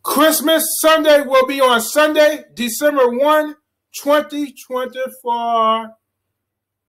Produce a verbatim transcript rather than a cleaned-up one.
Christmas Sunday will be on Sunday, December first, twenty twenty-four.